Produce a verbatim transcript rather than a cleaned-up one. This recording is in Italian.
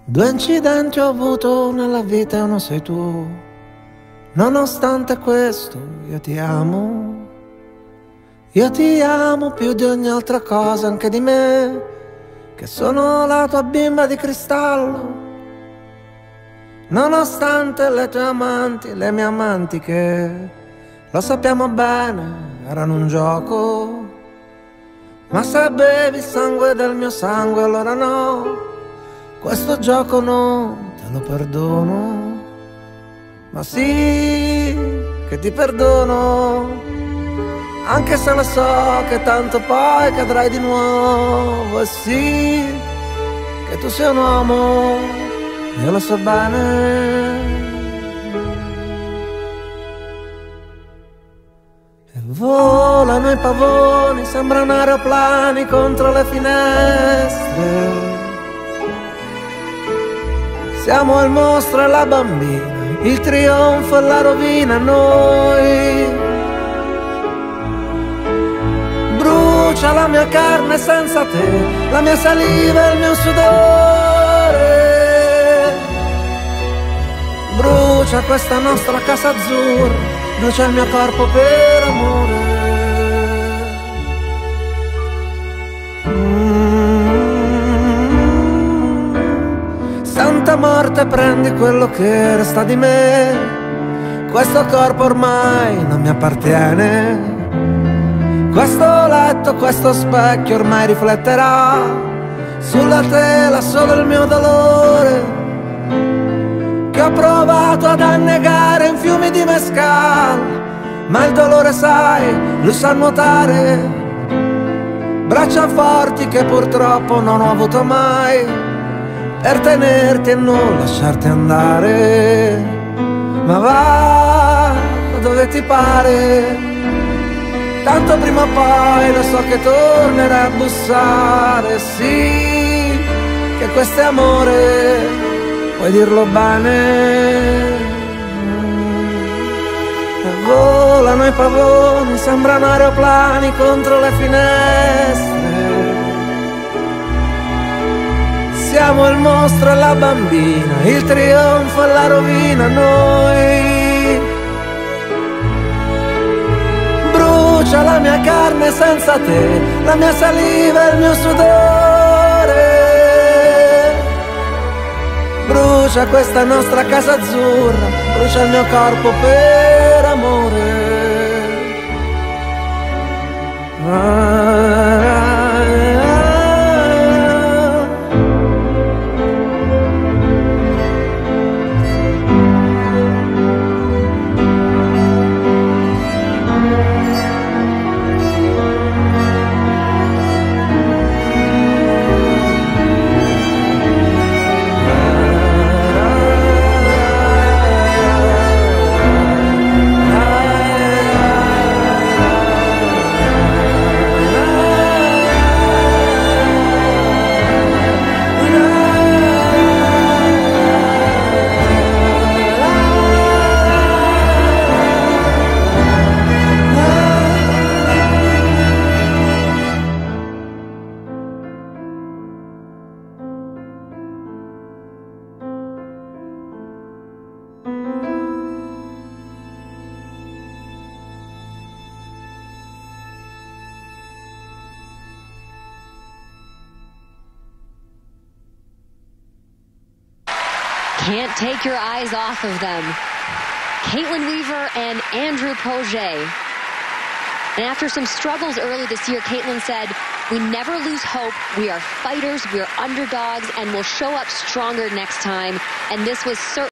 Due incidenti ho avuto nella vita e uno sei tu. Nonostante questo io ti amo. Io ti amo più di ogni altra cosa, anche di me, che sono la tua bimba di cristallo. Nonostante le tue amanti, le mie amanti che, lo sappiamo bene, erano un gioco. Ma se bevi il sangue del mio sangue, allora no, questo gioco non te lo perdono. Ma sì, che ti perdono, anche se lo so che tanto poi cadrai di nuovo. E sì, che tu sei un uomo, io lo so bene. E volano i pavoni, sembrano aeroplani contro le finestre. Siamo il mostro e la bambina, il trionfo e la rovina, noi. Brucia la mia carne senza te, la mia saliva e il mio sudore. Brucia questa nostra casa azzurra, brucia il mio corpo per amore. Santa morte, prendi quello che resta di me. Questo corpo ormai non mi appartiene. Questo letto, questo specchio ormai rifletterà sulla tela solo il mio dolore, che ho provato ad annegare in fiumi di mescal. Ma il dolore, sai, lo sa nuotare. Braccia forti che purtroppo non ho avuto mai, per tenerti e non lasciarti andare. Ma va dove ti pare, tanto prima o poi lo so che tornerai a bussare. Sì, che questo è amore, puoi dirlo bene. E volano i pavoni, sembrano aeroplani contro le finestre. Siamo il mostro e la bambina, il trionfo e la rovina, noi. Brucia la mia carne senza te, la mia saliva e il mio sudore. Brucia questa nostra casa azzurra, brucia il mio corpo per amore. Ah, Can't take your eyes off of them. Kaitlyn Weaver and Andrew Poirier. And after some struggles early this year, Kaitlyn said, "We never lose hope. We are fighters, we are underdogs, and we'll show up stronger next time." And this was certainly